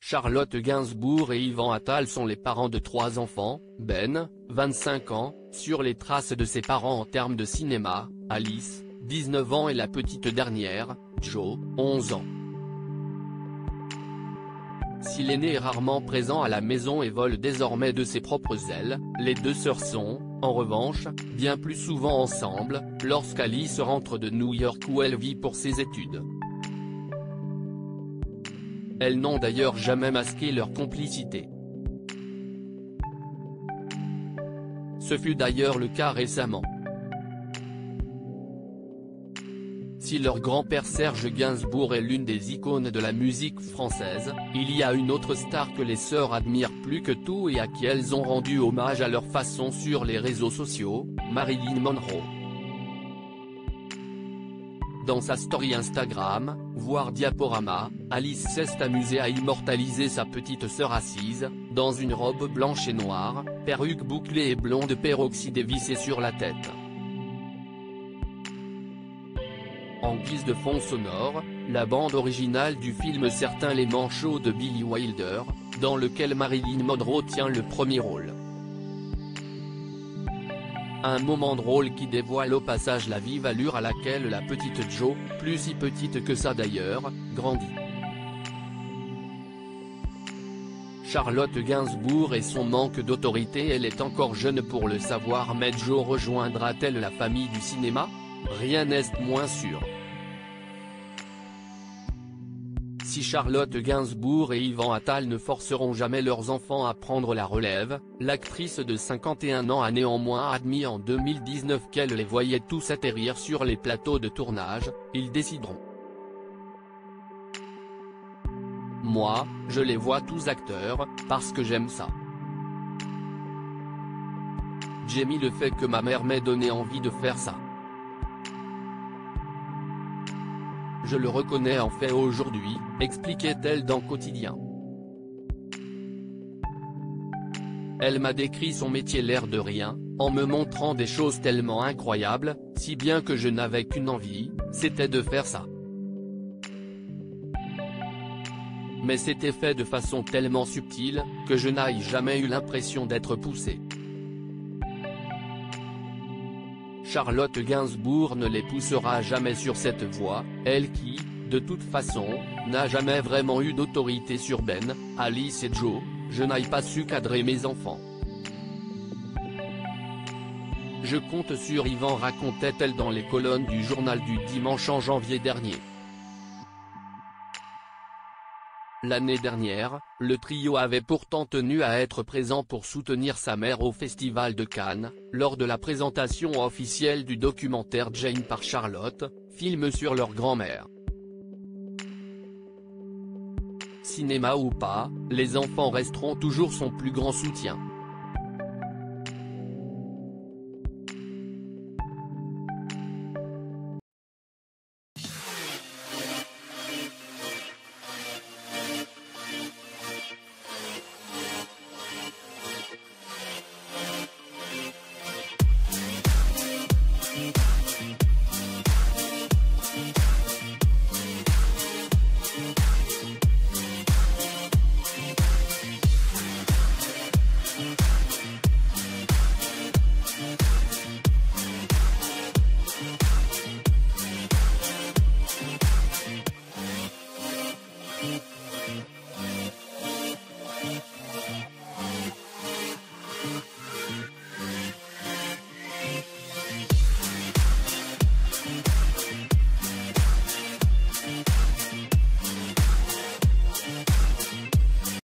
Charlotte Gainsbourg et Yvan Attal sont les parents de 3 enfants, Ben, 25 ans, sur les traces de ses parents en termes de cinéma, Alice, 19 ans et la petite dernière, Jo, 11 ans. Si l'aîné est rarement présent à la maison et vole désormais de ses propres ailes, les deux sœurs sont, en revanche, bien plus souvent ensemble, lorsqu'Alice rentre de New York où elle vit pour ses études. Elles n'ont d'ailleurs jamais masqué leur complicité. Ce fut d'ailleurs le cas récemment. Si leur grand-père Serge Gainsbourg est l'une des icônes de la musique française, il y a une autre star que les sœurs admirent plus que tout et à qui elles ont rendu hommage à leur façon sur les réseaux sociaux, Marilyn Monroe. Dans sa story Instagram, voire diaporama, Alice s'est amusée à immortaliser sa petite sœur assise, dans une robe blanche et noire, perruque bouclée et blonde peroxydée vissée sur la tête. En guise de fond sonore, la bande originale du film Certains les manchots de Billy Wilder, dans lequel Marilyn Monroe tient le premier rôle. Un moment drôle qui dévoile au passage la vive allure à laquelle la petite Jo, plus si petite que ça d'ailleurs, grandit. Charlotte Gainsbourg et son manque d'autorité. Elle est encore jeune pour le savoir, mais Jo rejoindra-t-elle la famille du cinéma? Rien n'est moins sûr. Si Charlotte Gainsbourg et Yvan Attal ne forceront jamais leurs enfants à prendre la relève, l'actrice de 51 ans a néanmoins admis en 2019 qu'elle les voyait tous atterrir sur les plateaux de tournage, ils décideront. Moi, je les vois tous acteurs, parce que j'aime ça. J'ai mis le fait que ma mère m'ait donné envie de faire ça. Je le reconnais en fait aujourd'hui, expliquait-elle dans Quotidien. Elle m'a décrit son métier l'air de rien, en me montrant des choses tellement incroyables, si bien que je n'avais qu'une envie, c'était de faire ça. Mais c'était fait de façon tellement subtile, que je n'ai jamais eu l'impression d'être poussé. Charlotte Gainsbourg ne les poussera jamais sur cette voie, elle qui, de toute façon, n'a jamais vraiment eu d'autorité sur Ben, Alice et Jo. Je n'ai pas su cadrer mes enfants. Je compte sur Yvan, racontait-elle dans les colonnes du journal du dimanche en janvier dernier. L'année dernière, le trio avait pourtant tenu à être présent pour soutenir sa mère au Festival de Cannes, lors de la présentation officielle du documentaire Jane par Charlotte, film sur leur grand-mère. Cinéma ou pas, les enfants resteront toujours son plus grand soutien.